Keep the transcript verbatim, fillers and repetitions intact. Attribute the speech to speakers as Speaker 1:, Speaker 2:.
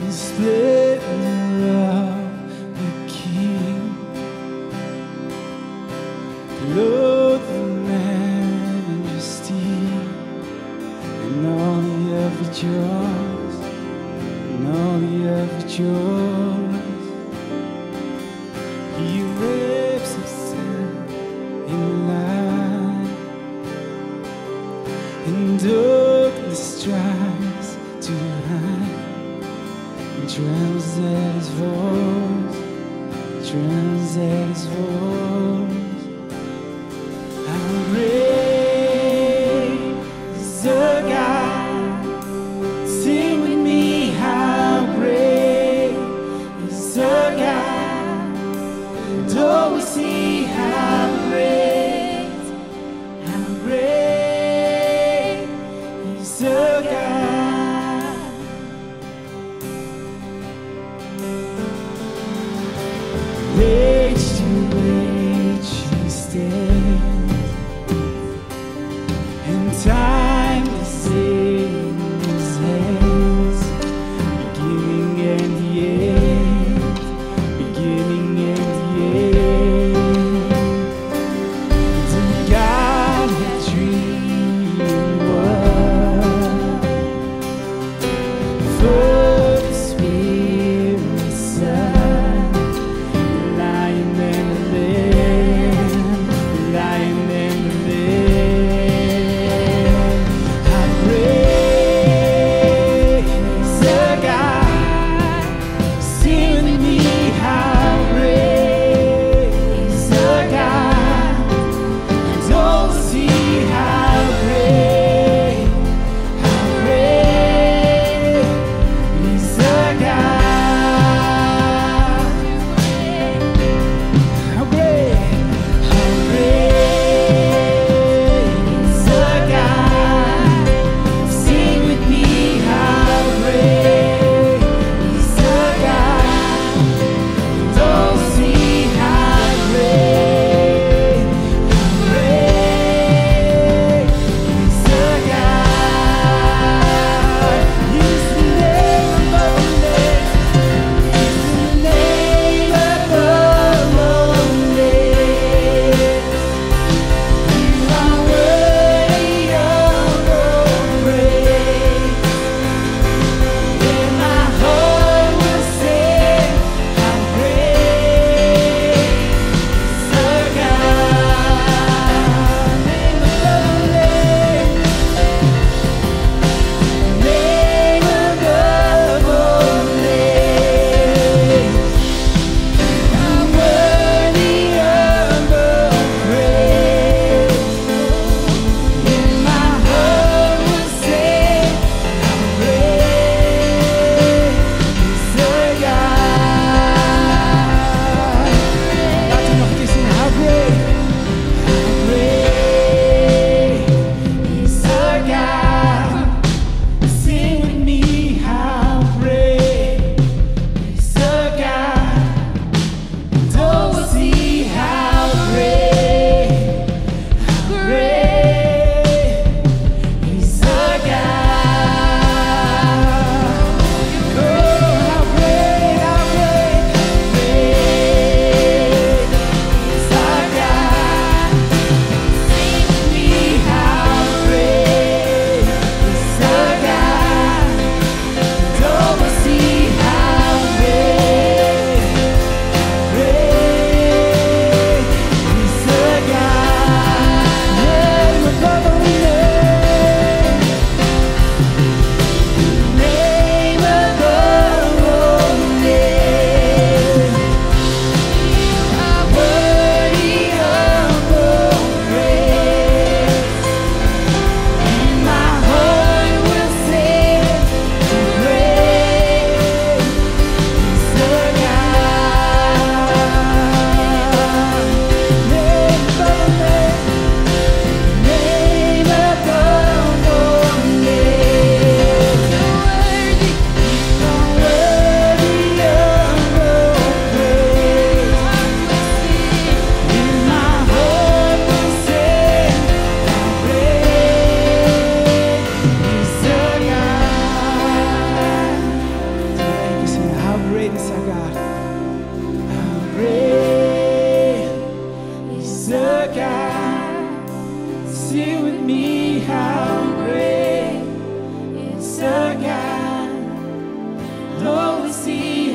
Speaker 1: the splendor of the King, clothed in majesty, and all the earth rejoice, and all the earth rejoice. He wraps himself in light, and darkness tries to hide, and trembles at his voice, trembles at his voice. How great is our God? Sing with me, how great is our God? Don't we see how great, how great is our God? Age to age great is our God. How great is our God. Sing with me, how great is our God. Oh, is He